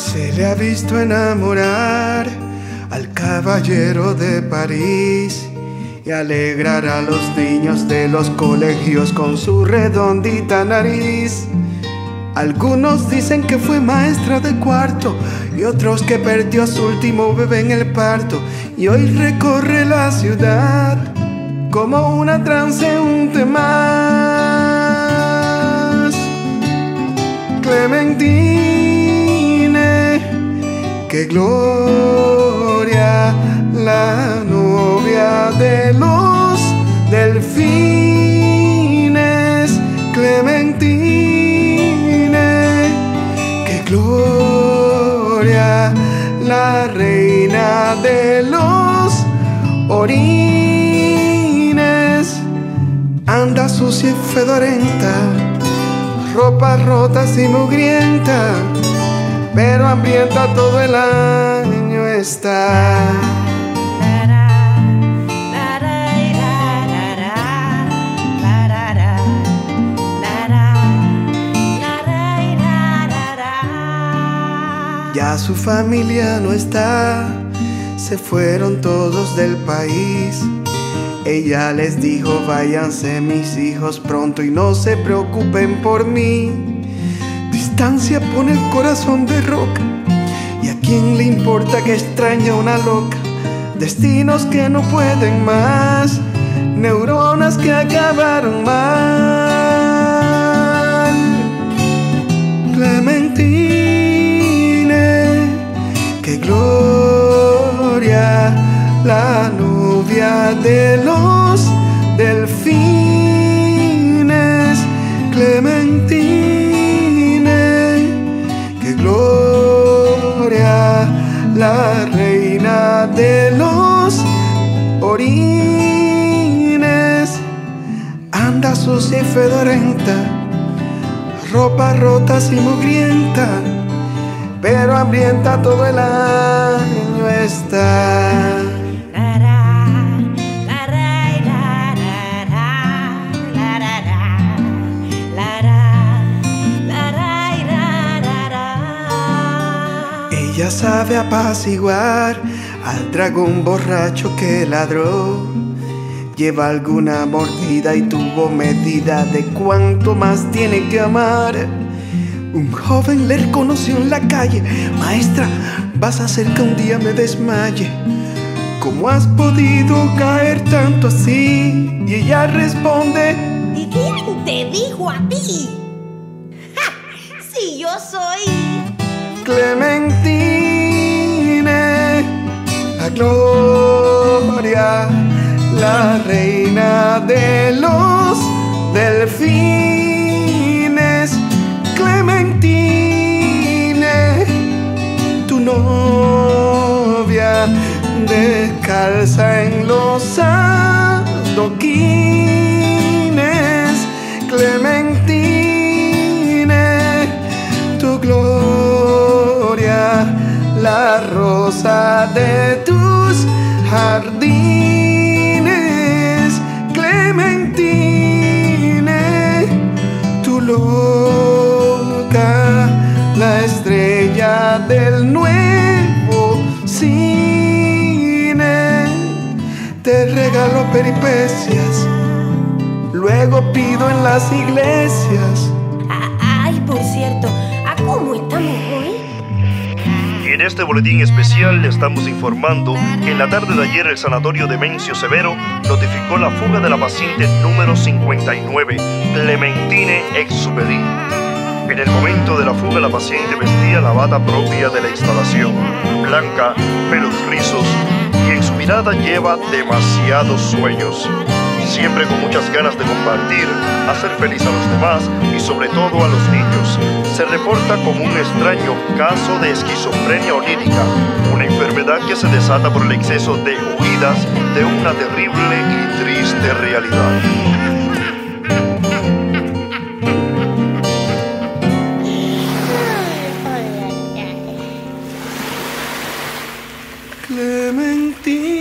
Se le ha visto enamorar al caballero de París y alegrar a los niños de los colegios con su redondita nariz. Algunos dicen que fue maestra de cuarto y otros que perdió a su último bebé en el parto, y hoy recorre la ciudad como una transeúnte más. Clementine, qué gloria, la novia de los delfines. Clementine, qué gloria, la reina de los orines. Anda sucia y fedorenta, ropa rota y mugrienta, pero hambrienta todo el año está. Ya su familia no está, se fueron todos del país. Ella les dijo: váyanse mis hijos pronto y no se preocupen por mí. Distancia pone el corazón de roca, y a quién le importa que extraña una loca. Destinos que no pueden más, neuronas que acabaron mal. Clementine, qué gloria, la novia de los delfines. Clementine, qué gloria, la reina de los orines. Anda sucia y fedorenta, ropa rota y mugrienta, pero hambrienta todo el año está. Ella sabe apaciguar al dragón borracho que ladró. Lleva alguna mordida y tuvo medida de cuánto más tiene que amar. Un joven le reconoció en la calle: maestra, vas a hacer que un día me desmaye. ¿Cómo has podido caer tanto así? Y ella responde: ¿y quién te dijo a ti? ¡Ja! Si yo soy Clementine, la gloria, la reina de los delfines. Clementine, tu novia, descalza en los adoquines. Clementine, tu gloria, la rosa de tus jardines. Clementine, tu loca, la estrella del nuevo cine. Te regalo peripecias, luego pido en las iglesias. Ay, por cierto, ¿a cómo estamos hoy? En este boletín especial le estamos informando que en la tarde de ayer el Sanatorio Demencio Severo notificó la fuga de la paciente número 59, Clementine Exupéry. En el momento de la fuga, la paciente vestía la bata propia de la instalación, blanca, pelos rizos, y en su mirada lleva demasiados sueños. Siempre con muchas ganas de compartir, hacer feliz a los demás y sobre todo a los niños. Se reporta como un extraño caso de esquizofrenia onírica, una enfermedad que se desata por el exceso de huidas de una terrible y triste realidad. Clementine.